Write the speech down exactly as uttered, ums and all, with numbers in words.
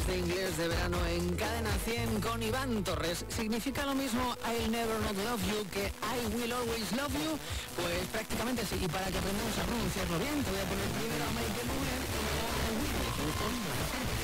de inglés de verano en Cadena cien con Iván Torres. ¿Significa lo mismo I'll never not love you que I will always love you? Pues prácticamente sí. Y para que aprendamos a pronunciarlo bien, te voy a poner primero a Michael Bublé y luego a Whitney Houston.